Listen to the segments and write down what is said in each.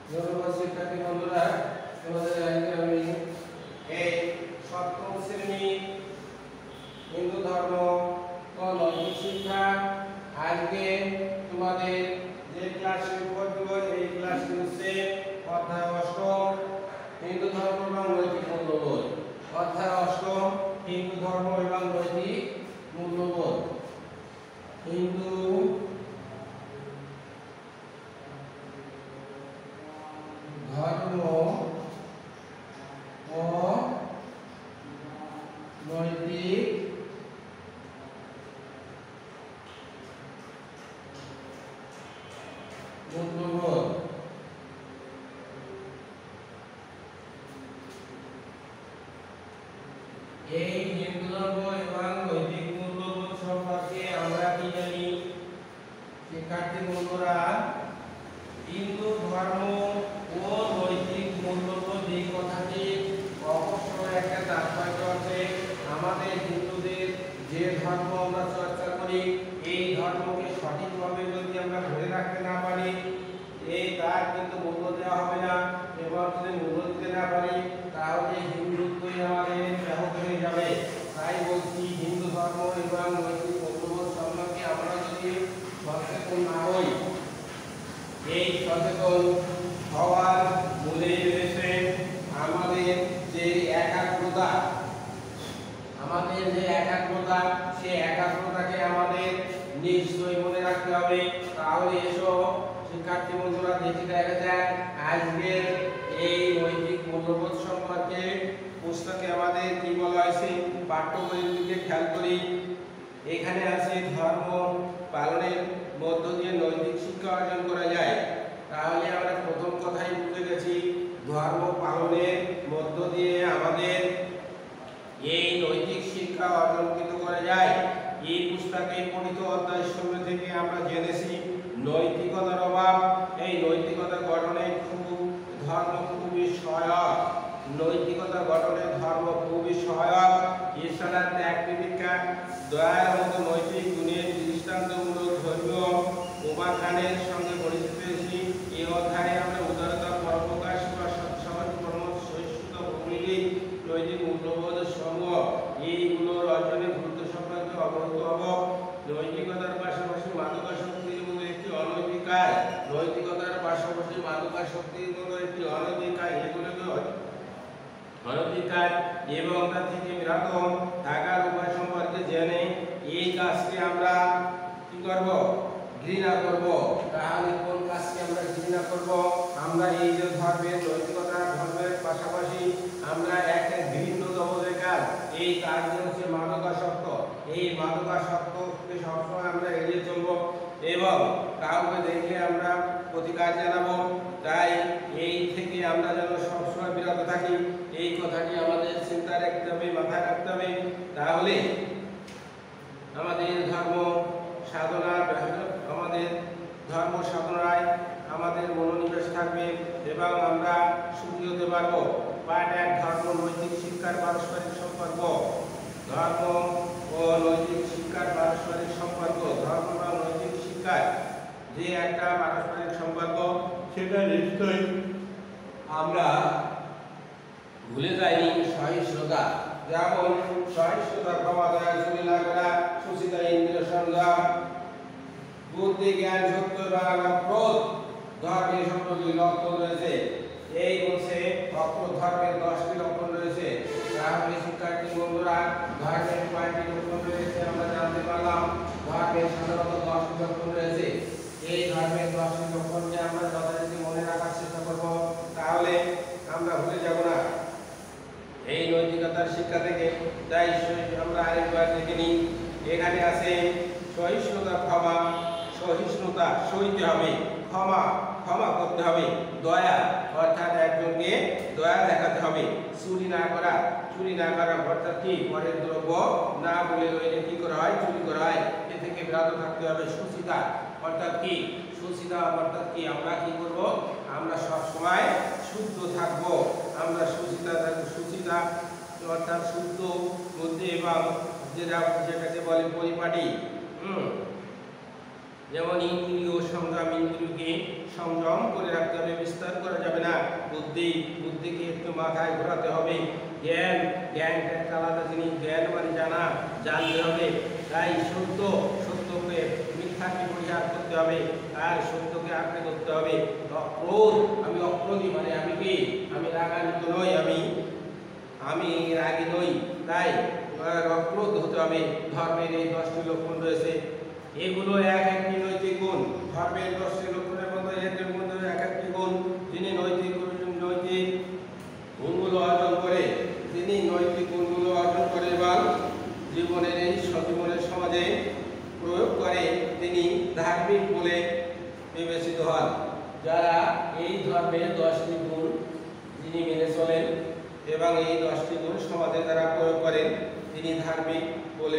ধন্যবাদ শিক্ষার্থী বন্ধুরা, তোমাদের আজকে আমি এই সপ্তম শ্রেণী হিন্দু ধর্ম ও নৈতিক শিক্ষা আজকে তোমাদের যে ক্লাসের উপর দিব এই ক্লাসটি হচ্ছে অধ্যায় অষ্টম হিন্দু ধর্ম এবং নৈতিক মূল্যবোধ। অধ্যায় অষ্টম হিন্দু ধর্ম এবং নৈতিক মূল্যবোধ। হিন্দু ধর্ম ও নৈতিক মূল্যবোধ। এই হিন্দু ধর্ম এবং নৈতিক মূল্যবোধ সম্পর্কে আমরা কি জানি শিক্ষার্থী বন্ধুরা? হিন্দু ধর্ম ও নৈতিক মূল্যবোধ এই কথাটি অবশ্যই একটা তাৎপর্য আছে। আমাদের হিন্দুদের যে ধর্ম আমরা চর্চা করি এই ধর্মকে সঠিকভাবে যদি আমরা ধরে রাখতে না পারি তার কিন্তু মূল্য দেওয়া হবে না, এবং যদি মূল্য দিতে না পারি তাহলে হিন্দুত্বই আমাদের ব্যাহত হয়ে যাবে। তাই বলছি হিন্দু ধর্ম এবং নৈতিক মূল্যবোধ সম্পর্কে আমরা যদি সচেতন না হই, এই সচেতন হওয়ার মূলে রয়েছে আমাদের যে একাগ্রতা। সেই একাগ্রতাকে আমাদের নিশ্চয়ই মনে রাখতে হবে। তাহলে এসব শিক্ষার্থী বন্ধুরা দেখে দেখা যায় আজকের এই নৈতিক মূল্যবোধ সম্পর্কে পুস্তকে আমাদের কি বলা হয়েছে, পাঠ্য বইয়ের দিকে খেয়াল করি। এখানে আছে ধর্ম পালনের মধ্য দিয়ে নৈতিক শিক্ষা অর্জন করা যায়। তাহলে আমরা প্রথম কথাই বুঝে গেছি ধর্ম পালনের মধ্য দিয়ে আমাদের এই নৈতিক শিক্ষা অর্জন কিন্তু করা যায়। এই পুস্তকে পঠিত অধ্যায় 16 থেকে আমরা জেনেছি নৈতিকতার অভাব। এই নৈতিকতা গঠনে ধর্ম খুবই সহায়ক। নৈতিকতা গঠনে ধর্ম খুবই সহায়ক। এছাড়া ত্যাগ তিতিক্ষা দয়ার মতো নৈতিক গুণের দৃষ্টান্তমূলক ধর্মীয় উপাখ্যানের সঙ্গে পরিচিত হয়েছি। এই অধ্যায়ে আমরা উদারতা, পরোপকার, সেবা, সৎসমাজ, কর্ম, সহিষ্ণুতা প্রভৃতি নৈতিক মূল্যবোধ সমূহ এইগুলোর অর্জনের গুরুত্ব সম্পর্কে অবগত হব। নৈতিকতার পাশাপাশি মাদকাসক্তির মতো একটি অনৈতিক কাজ, নৈতিকতার পাশাপাশি মাদকাসক্তির মতো একটি অনৈতিক কাজ, এগুলোকে অনৈতিক কাজ এবং তা থেকে বিরত থাকার উপায় সম্পর্কে জেনে এই কাজকে আমরা কি করব? ঘৃণা করব। তাহলে কোন কাজকে আমরা ঘৃণা করব? আমরা এই যে ধর্মের নৈতিকতা ধর্মের পাশাপাশি আমরা একটা বিভিন্ন জগতের কাজ, এই কাজটি হচ্ছে মাদকাসক্ত। এই মাদকাসক্তকে সবসময় আমরা এড়িয়ে চলবো এবং কাউকে দেখলে আমরা প্রতিকার জানাবো। তাই এই থেকে আমরা যেন সবসময় বিরত থাকি, এই কথাটি আমাদের চিন্তা রাখতে হবে, মাথায় রাখতে হবে। তাহলে আমাদের ধর্ম সাধনায় আমাদের মনোনিবেশ থাকবে এবং আমরা সুখী হতে পারবো। পার্ট 1 ধর্ম নৈতিক শিক্ষার পারস্পরিক সম্পর্ক। ধর্ম ও নৈতিক শিক্ষার পারস্পরিক সম্পর্ক। ধর্ম বা নৈতিক শিক্ষার যে একটা পারস্পরিক সম্পর্ক সেটা নিশ্চয়ই আমরা ভুলে যাইনি। সহিষ্ণুতা, যেমন সহিষ্ণুতা, ক্ষমা, দয়া, চুরি না করা, সুচিতা, ইন্দ্রিয় সংযম, বুদ্ধি, জ্ঞান, সত্য এবং ক্রোধ ধর্মের সম্পর্কে লক্ষণ রয়েছে। এই বলছে ধর্মের 10টি লক্ষণ রয়েছে। তাহলে শিক্ষার্থী বন্ধুরা ধর্মের 5টি লক্ষণ রয়েছে আমরা জানতে পারলাম। ধর্মের সাধারণত 10টি লক্ষণ রয়েছে। এই ধর্মের 10টি লক্ষণকে আমরা যথারীতি মনে রাখার চেষ্টা করব, তাহলে আমরা ভুলে যাব না এই নৈতিকতার শিক্ষা থেকে। তাই আমরা আরেকবার দেখে নিই। এখানে আছে সহিষ্ণুতা, ক্ষমা, সহিষ্ণুতা সইতে হবে, ক্ষমা করতে হবে, দয়া অর্থাৎ একজনকে দয়া দেখাতে হবে, চুরি না করা অর্থাৎ কি পরের দ্রব্য না বলে রইলে কি করা হয়? চুরি করা হয়। এ থেকে বিরত থাকতে হবে। সুচিতা অর্থাৎ কি? আমরা কি করব? আমরা সব সময় শুদ্ধ থাকব। আমরা সুচিতা অর্থাৎ শুদ্ধ মধ্যে এবং যেটাকে বলে পরিপাটি। যেমন ইন্দ্রিয় সংযম, ইন্দ্রিয়কে সংযম করে রাখতে হবে, বিস্তার করা বুদ্ধিকে একটু মাথায় ঘোরাতে হবে। জ্ঞান একটা আলাদা জিনিস, জ্ঞান মানে জানা, জানতে হবে। তাই সত্যকে মিথ্যাকে পরিহার করতে হবে, আর সত্যকে আঁকড়ে ধরতে হবে। ক্রোধ, আমি অক্রোধী মানে আমি কি, আমি রাগান্বিত নই, আমি রাগী নই, তাই অক্রোধ হতে হবে। ধর্মের এই 10টি লক্ষণ রয়েছে, এগুলো এক একটি নৈতিক গুণ। ধর্মের 10টি লক্ষণের মধ্যে এর মধ্যে এক একটি গুণ। যিনি নৈতিক গুণগুলো অর্জন করে, এবং জীবনের এই জীবনের সমাজে প্রয়োগ করে, তিনি ধার্মিক বলে বিবেচিত হন। যারা এই ধর্মের 10টি গুণ যিনি মেনে চলেন এবং এই 10টি গুণ সমাজে যারা প্রয়োগ করেন, তিনি ধার্মিক বলে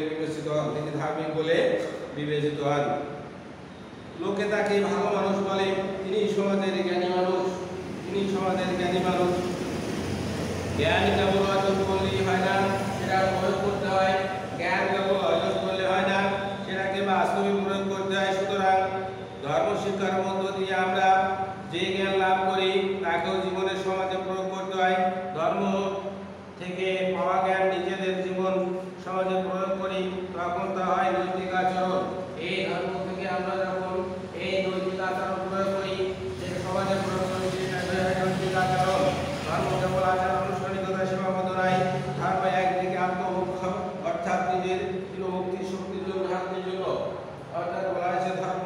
বিবেচিত হন। লোকে তাকে ভালো মানুষ বলে, তিনি সমাজের জ্ঞানী মানুষ। জ্ঞান কেবল অর্জন করলেই হয় না, সেটা প্রয়োগ করতে হয়। জ্ঞান কেবল অর্জন করলে হয় না, সেটাকে বাস্তবে প্রয়োগ করতে হয়। সুতরাং ধর্ম শিক্ষার মধ্য দিয়ে আমরা যে জ্ঞান লাভ করি, তাকেও জীবনের সমাজে প্রয়োগ করতে হয়। ধর্ম থেকে পাওয়া জ্ঞান নিজেদের জীবন সমাজে প্রয়োগ করি, তখন তা হয় নৈতিক আচরণ। এই ধর্ম থেকে আমরা যখন এই নৈতিক আচরণ প্রয়োগ করি, সে সমাজে প্রয়োগ করি, সেটা নৈতিক আচরণ। ধর্ম কেবল আচার আনুষ্ঠানিকতা সীমাবদ্ধ নয়, ধর্ম একদিকে আত্মমোক্ষ, অর্থাৎ নিজের মুক্তির শক্তির জন্য, শান্তির জন্য, অর্থাৎ বলা হয়েছে ধর্ম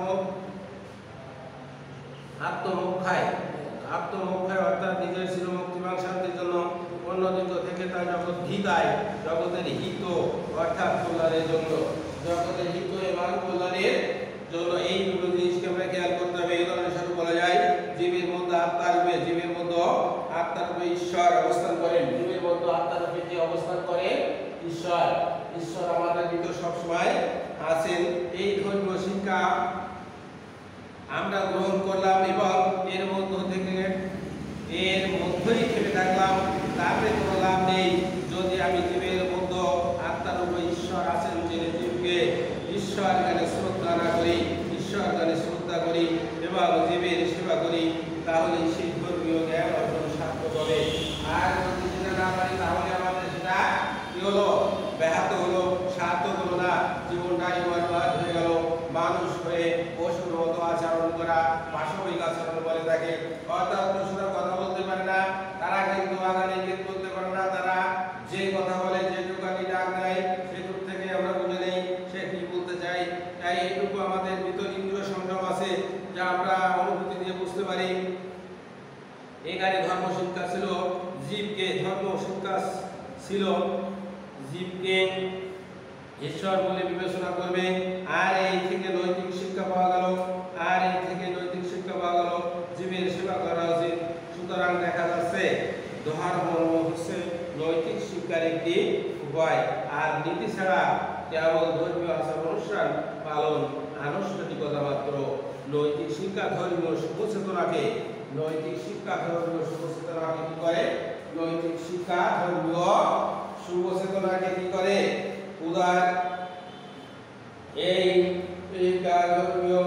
আত্মমোক্ষায় অর্থাৎ নিজের চিরমুক্তি এবং শান্তির জন্য। অন্যদিকে থেকে তা জগতের হিত অর্থাৎ কল্যাণের জন্য, জগতের হিত এবং কল্যাণের জন্য। এই দুটো জিনিসকে আমরা খেয়াল করতে হবে। এই ধরনের সাথে বলা যায় জীবের মধ্যে আত্মার রূপে ঈশ্বর অবস্থান করেন। জীবের মধ্যে আত্মার রূপে যে অবস্থান করে ঈশ্বর আমাদের ভিতর সবসময় আছেন। এই ধর্মীয় শিক্ষা আমরা গ্রহণ করলাম এবং এর মধ্যেই থেমে থাকলাম, তাতে কোনো লাভ নেই। যদি আমি জীবের মধ্যে আত্মার রূপে ঈশ্বর আছেন জেনে জীবকে ঈশ্বর জ্ঞানে শ্রদ্ধা করি এবং জীবের সেবা করি, তাহলে সেই ধর্মীয় জ্ঞান অর্জন সার্থক হবে। আর যদি সেটা না পারি, তাহলে আমাদের সেটা কি হলো, ব্যাহত হলো, সার্থক হলো না। জীবনটাই বরবাদ হয়ে গেল। মানুষ হয়ে পশুর মতো আচরণ করা পাশবিক আচরণ বলে থাকে। অর্থাৎ পশুরা কথা বলতে পারে না, তারা কিন্তু আগানে গীত বলতে পারে না, তারা যে কথা বলে, যে দোকানি ডাক দেয়, সেটুক থেকে আমরা বুঝে নেই সে কি বলতে চাই। তাই এইটুকু আমাদের ভিতর ইন্দ্রিয় সংযম আছে, যা আমরা অনুভূতি দিয়ে বুঝতে পারি। এখানে ধর্ম শিক্ষা ছিল জীবকে ঈশ্বর বলে বিবেচনা করবে। আর এই থেকে নৈতিক শিক্ষা পাওয়া গেল জীবের সেবা করা উচিত। সুতরাং দেখা যাচ্ছে ধর্ম হচ্ছে নৈতিক শিক্ষার একটি উপায়। আর নীতি ছাড়া কেবল ধর্মীয় আচার অনুষ্ঠান পালন আনুষ্ঠানিকতা মাত্র। নৈতিক শিক্ষা ধর্মীয় সচেতনাকে কি করে? নৈতিক শিক্ষা ধর্মীয় সুচেতনাকে কি করে? উদার এই ধর্মীয়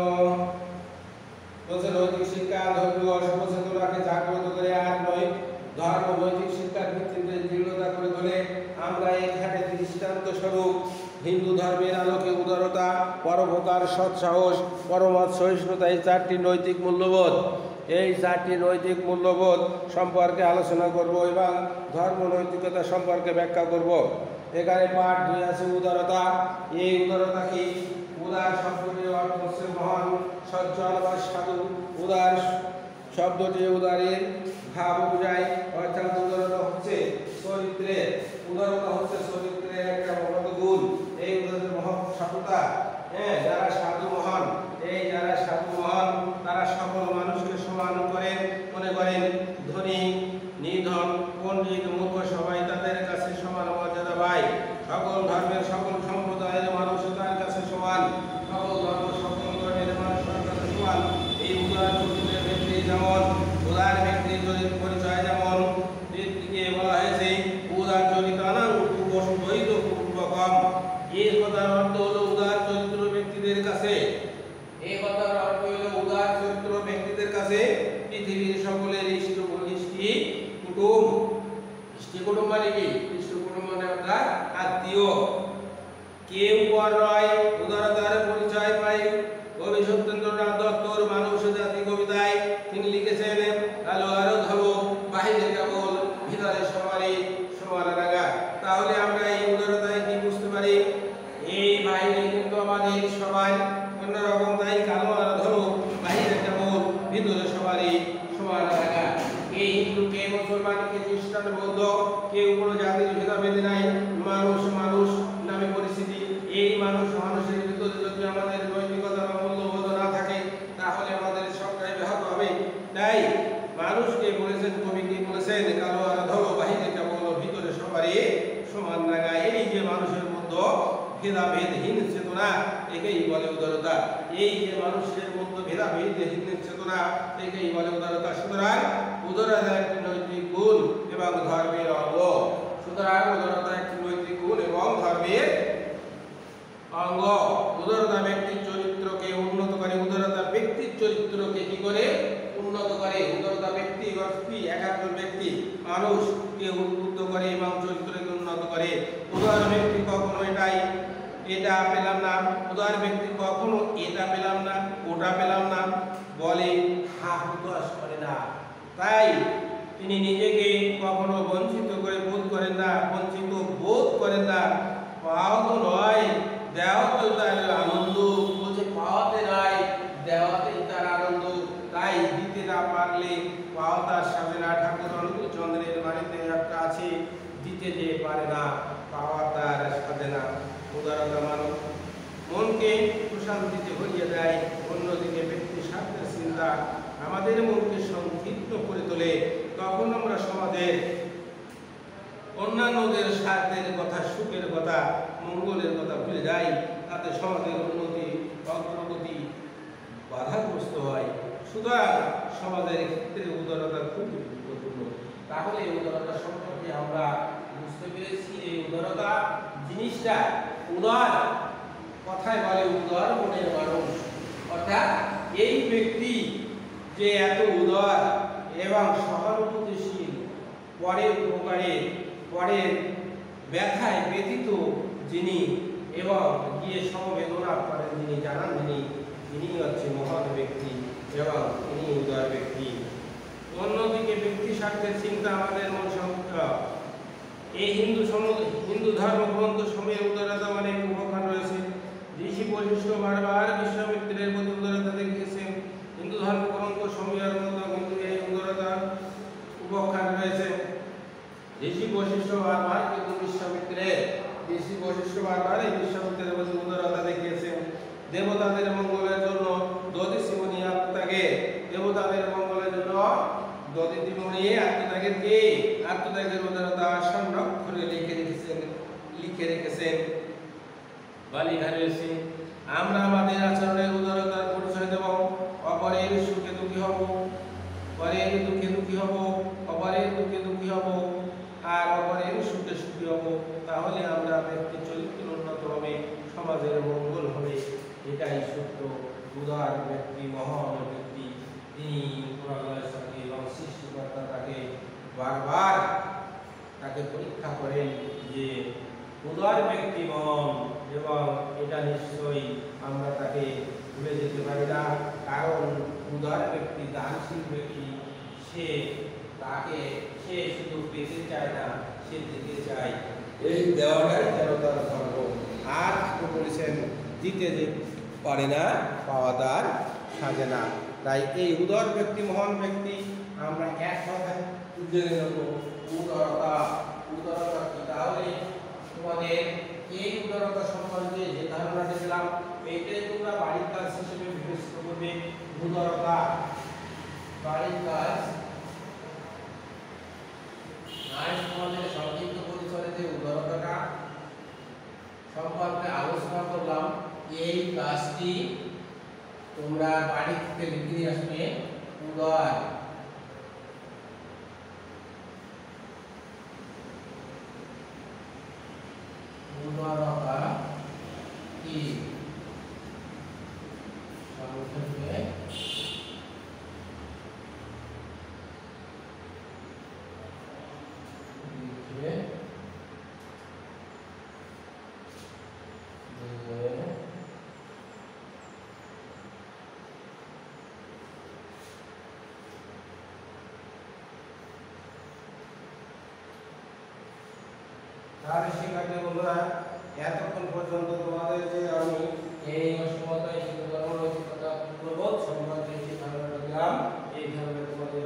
নৈতিক শিক্ষা ধর্মীয় সচেতনাকে জাগ্রত করে, আর ধর্ম নৈতিক শিক্ষার ভিত্তিতে দৃঢ়তা করে তোলে। আমরা এখানে দৃষ্টান্ত স্বরূপ হিন্দু ধর্মের আলোকে উদারতা, পরোপকার, সৎসাহস, পরমত সহিষ্ণুতা, এই 4টি নৈতিক মূল্যবোধ সম্পর্কে আলোচনা করব এবং ধর্ম নৈতিকতা সম্পর্কে ব্যাখ্যা করব। এখানে পাঠ 2 আছে উদারতা। এই উদারতা কি? উদার শব্দটির অর্থ হচ্ছে মহান, সজ্জন বা সাধু। উদার শব্দটি উদারের ভাব বোঝায়, অর্থাৎ উদারতা হচ্ছে চরিত্রের একটা মহৎ গুণ। এই উদারের মহৎ সাধুতা। যারা সাধু মহান তারা সকল মানুষকে সমান মনে করেন। ধনী, নিধন, পণ্ডিত, মূর্খ সবাই তাদের কাছে সমান মর্যাদা পায়। সকল ধর্মের সকল সম্প্রদায়ের মানুষ তার কাছে সমান। সকল ধর্ম সকল ধর্মের মানুষ তার কাছে সমান। এই উদার চরিত্রের ব্যক্তি যেমন উদার ব্যক্তির পরিচয় যেমন ব্যক্তিকে বলা হয়েছে উদার চরিত্রানাং উপবৈধ পূর্বকম। এর কথার অর্থ হলো উদার চরিত্র ব্যক্তিদের কাছে পৃথিবীর সকলের ইষ্ট সমান রাখা। কে হিন্দু, কে মুসলমান, কে খ্রিস্টান, বৌদ্ধ, কেউ কোনো জাতির ভেদাভেদ নাই, মানুষ মানুষ নামে পরিস্থিতি। এই মানুষ মানুষের ভিতরে যদি আমাদের নৈতিকতা বা মূল্যবোধ না থাকে তাহলে আমাদের সবটাই ব্যাহত হবে। তাই মানুষকে বলেছেন, কবি কি বলেছেন, কালো আর ধরো বাহিরে কেবল ভিতরে সবারই সমান রাখা। এই যে মানুষের মধ্যে ভেদাভেদহীন চেতনা, একেই বলে উদারতা। এই যে মানুষের মধ্যে ভেদাভেদহীন চেতনা, একেই বলে উদারতা। সুতরাং উদারতা একটি নৈতিক গুণ এবং ধর্মের অঙ্গ। সুতরাং উদারতা একটি নৈতিক গুণ এবং ধর্মের অঙ্গ। উদারতা ব্যক্তির চরিত্রকে উন্নত করে। উদারতা ব্যক্তির চরিত্রকে কি করে উন্নত করে? উদারতা ব্যক্তি কি একাত্ম ব্যক্তি মানুষকে উদ্বুদ্ধ করে এবং চরিত্রকে উন্নত করে। উদার ব্যক্তি কখনো এটা পেলাম না, উদার ব্যক্তি কখনো এটা পেলাম না, ওটা পেলাম না বলে হাহুতাশ করে না। তাই তিনি নিজেকে কখনো বঞ্চিত করে বোধ করেন না, বঞ্চিত বোধ করেন না। পাওয়া তো নয়, দেওয়াতে তার আনন্দ, বলছে পাওয়াতে নয় দেওয়াতেই তার আনন্দ। তাই দিতে না পারলে পাওয়া তার সাথে না। ঠাকুর অনুকূল চন্দ্রের বাড়িতে একটা আছে, দিতে যে পারে না পাওয়া তার সাথে না। উদারতা মানব মনকে প্রশান্তিতে ভরিয়ে দেয়, অন্যদিকে ব্যক্তির স্বার্থের চিন্তা আমাদের মনকে সংক্ষিপ্ত করে তোলে। তখন আমরা সমাজের অন্যান্যদের স্বার্থের কথা, সুখের কথা, মঙ্গলের কথা ভুলে যাই। তাতে সমাজের উন্নতি অগ্রগতি বাধাগ্রস্ত হয়। সুতরাং সমাজের ক্ষেত্রে উদারতা খুবই গুরুত্বপূর্ণ। তাহলে উদারতা সম্পর্কে আমরা বুঝতে পেরেছি। এই উদারতা জিনিসটা উদার, কথায় বলে উদার মনের মানুষ। অর্থাৎ এই ব্যক্তি যে এত উদার এবং সহানুভূতিশীল, পরের উপকারে পরের ব্যথায় ব্যথিত যিনি এবং গিয়ে সমবেদনা করেন যিনি, জানান তিনি হচ্ছে মহান ব্যক্তি এবং তিনি উদার ব্যক্তি। অন্যদিকে ব্যক্তি স্বার্থের চিন্তা আমাদের মন সংখ্যা। এই হিন্দু ধর্ম গ্রন্থ সময়ে উদারতা মানে উপখ্যান রয়েছে। ঋষি বশিষ্ঠ বারবার বিশ্বামিত্রের প্রতি উদারতা দেখিয়েছেন। হিন্দু ধর্ম গ্রন্থ সময়ের মতো কিন্তু এই উদারতার উপখ্যান রয়েছে। ঋষি বশিষ্ঠ বারবার কিন্তু বিশ্বামিত্রের এই বিশ্বামিত্রের প্রতি উদারতা দেখিয়েছেন। দেবতাদের মঙ্গলের জন্য দধিচি মুনি আত্মত্যাগে, দেবতাদের মঙ্গলের জন্য দধিচি মুনি আত্মত্যাগের উদারতা সংরক্ষণে লিখে রেখেছেন। বালিঘাট রয়েছে, আমরা আমাদের আচরণের উদারতার পরিচয় দেব। অপরের সুখে দুঃখী হব, পরের দুঃখে দুঃখী হব, অপরের দুঃখে দুঃখী হব আর অপরের সুখে সুখী হব। তাহলে আমরা ব্যক্তির চরিত্র উন্নত হবে, সমাজের মঙ্গল হবে। এটাই সত্য। উদার ব্যক্তি মহান ব্যক্তি, তিনি প্রলয়ের সঙ্গে এবং সৃষ্টিকর্তা তাকে বারবার পরীক্ষা করেন যে উদার ব্যক্তি মহান, এবং এটা নিশ্চয়ই আমরা তাকে ভুলে যেতে পারি না। কারণ উদার ব্যক্তি, দানশীল ব্যক্তি, সে শুধু পেতে চায় না, সে দিতে চায়। এই দেওয়াটাই যেন তার ধর্ম। আর বলেছেন দিতে যে পারে না পাওয়া তার সাজে না। তাই এই উদার ব্যক্তি মহান ব্যক্তি আমরা এক কথায় জেনে নেব উদারতা কি। তাহলে তোমাদের এই উদারতা সম্পর্কে যে ধারণাটা দিলাম, এইটাই তোমরা বাড়ির কাজ হিসেবে বিবেচিত করবে। উদারতা বাড়ির কাজ। আজ তোমাদের সংক্ষিপ্ত পরিসরে যে উদারতাটা সম্পর্কে আলোচনা করলাম, এই কাজটি তোমরা বাড়ি থেকে লিখে নিয়ে আসবে। উদারতা কি সংক্ষেপে তাহলে শিক্ষার্থী বন্ধুরা, এতক্ষণ পর্যন্ত তোমাদের যে আমি এই অসমতায় কর্মনৈতিকতা প্রবোধ সম্পর্কে যে ধারণাটা দিলাম, এই ধারণা তোমাদের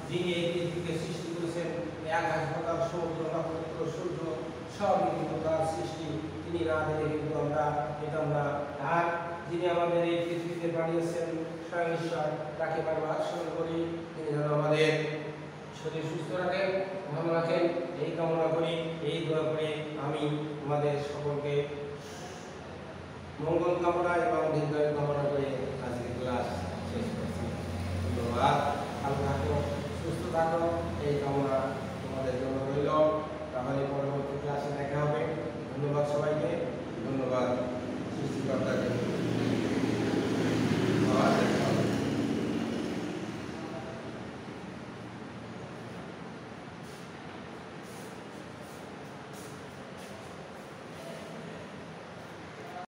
যিনি এই পৃথিবীকে সৃষ্টি করেছেন, আকাশ পাতাল সমুদ্র নক্ষত্র সূর্য সবই কিন্তু তার সৃষ্টি, তিনি না দিলে কিন্তু আমরা পেতাম না। আর যিনি আমাদের এই পৃথিবীতে বানিয়েছেন স্বয়ং ঈশ্বর, তাকে বারবার স্মরণ করি, তিনি যেন আমাদের শরীর সুস্থ রাখেন, ভালো রাখেন, এই কামনা করি, এই দোয়া করে আমি আমাদের সকলকে মঙ্গল কামনা এবং দীর্ঘায়ু কামনা করে আজকে ক্লাস শেষ করছি। ধন্যবাদ। ভালো থাকো, সুস্থ থাকো, এই কামনা তোমাদের জন্য রইল। তাহলে পরবর্তী ক্লাসে দেখা হবে। ধন্যবাদ সবাইকে, ধন্যবাদ।